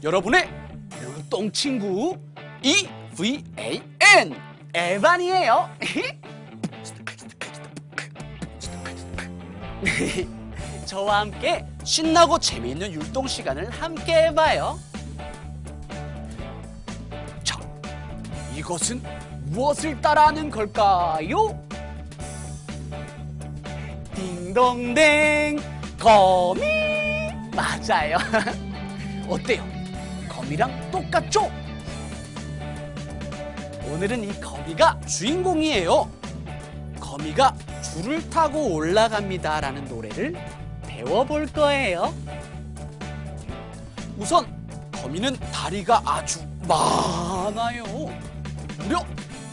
여러분의 율동 친구 EVAN 에반이에요. 저와 함께 신나고 재미있는 율동 시간을 함께 해봐요. 자, 이것은 무엇을 따라하는 걸까요? 딩동댕, 거미! 맞아요. 어때요? 거미랑 똑같죠? 오늘은 이 거미가 주인공이에요. 거미가 줄을 타고 올라갑니다 라는 노래를 배워볼 거예요. 우선 거미는 다리가 아주 많아요. 무려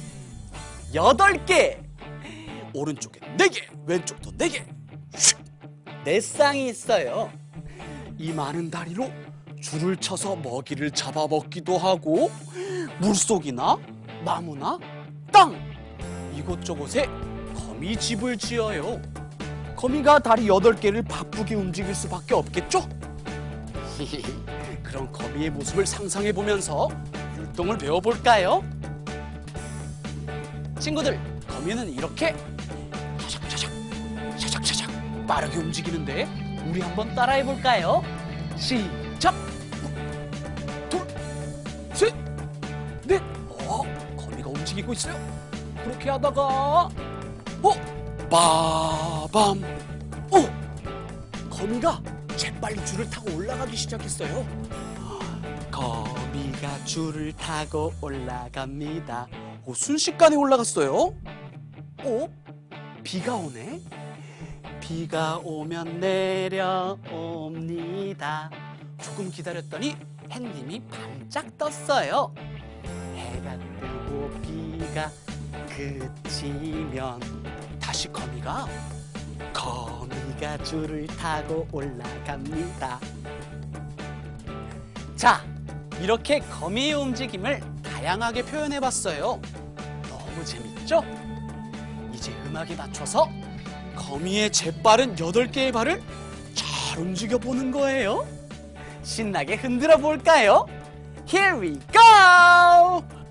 8개! 오른쪽에 4개, 왼쪽도 4개. 네 쌍이 있어요. 이 많은 다리로 줄을 쳐서 먹이를 잡아먹기도 하고 물속이나 나무나 땅! 이곳저곳에 거미 집을 지어요. 거미가 다리 8개를 바쁘게 움직일 수밖에 없겠죠? 그런 거미의 모습을 상상해보면서 율동을 배워볼까요? 친구들, 거미는 이렇게 차샥차샥, 차샥차샥 빠르게 움직이는데 우리 한번 따라해볼까요? 시작! 둘, 셋, 넷! 거미가 움직이고 있어요. 그렇게 하다가 빠밤! 거미가 재빨리 줄을 타고 올라가기 시작했어요. 거미가 줄을 타고 올라갑니다. 순식간에 올라갔어요. 비가 오네. 비가 오면 내려옵니다. 조금 기다렸더니 햇님이 반짝 떴어요. 해가 뜨고 비가 그치면 다시 거미가 줄을 타고 올라갑니다. 자, 이렇게 거미의 움직임을 다양하게 표현해봤어요. 너무 재밌죠? 이제 음악에 맞춰서 거미의 재빠른 8개의 발을 잘 움직여보는 거예요. 신나게 흔들어 볼까요? Here we go!